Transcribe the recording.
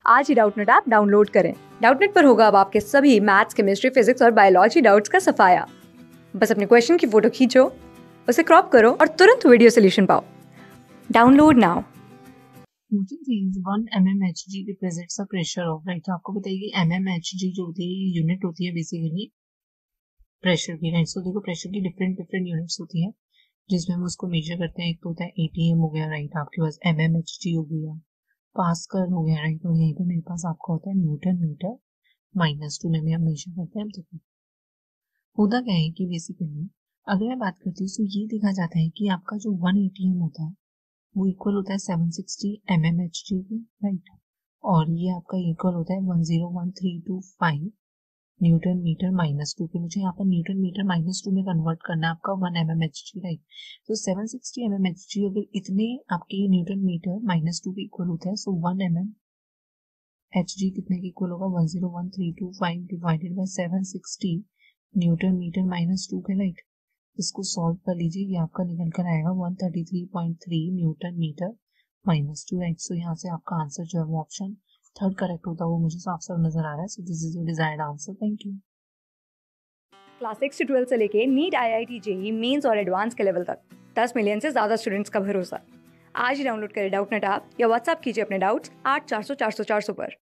आज ही Doubtnut app download करें। डाउटनेट पर होगा अब आपके सभी मैथ्स, केमिस्ट्री, फिजिक्स और बायोलॉजी डाउट्स का सफाया। बस अपने क्वेश्चन की फोटो खींचो, उसे क्रॉप करो और तुरंत वीडियो सोल्यूशन पाओ। Download now. One mmHg represents a pressure of, right. तो आपको बताइए mmHg जो होती है यूनिट होती है बेसिकली प्रेशर की, राइट। सो देखो प्रेशर की डिफरेंट डिफरेंट यूनिट्स होती है जिसमें हम उसको मेजर करते हैं। एक तो होता है ATM हो गया, राइट। आपके पास mmHg हो गया, पास्कल हो गया, राइट। और यहीं पे मेरे पास आपका होता है न्यूटन मीटर -2 में भी हम मेजर करते हैं। देखो होता क्या है कि बेसिकली अगर मैं बात करती हूँ तो ये देखा जाता है कि आपका जो 1 ATM होता है वो इक्वल होता है 760 mmHg के, राइट। और ये आपका इक्वल होता है 101325 न्यूटन मीटर -2 के। मुझे यहाँ पर न्यूटन मीटर -2 में कन्वर्ट करना है आपका 1 mmHg, राइट। तो 760 mmHg अगर इतने आपके न्यूटन मीटर -2 के इक्वल होता है, सो 1 mmHg कितने के इक्वल होगा? 101325 डिवाइडेड बाय 760 न्यूटन मीटर -2 के, राइट। इसको सॉल्व कर लीजिए, ये आपका निकल कर आएगा 133.3 न्यूटन मीटर -2, राइट। सो यहाँ से आपका आंसर जो है वो ऑप्शन थर्ड करेक्ट होता है, वो मुझे साफ साफ नजर आ रहा है। So this is your desired answer. Thank you. Class 6 से 12 से लेके नीट, IIT, JEE मेंस और एडवांस के लेवल तक 10 मिलियन से ज्यादा स्टूडेंट्स का भरोसा। आज ही डाउनलोड करें डाउटनेट ऐप या व्हाट्सएप कीजिए अपने डाउट्स 8400 400 400 पर।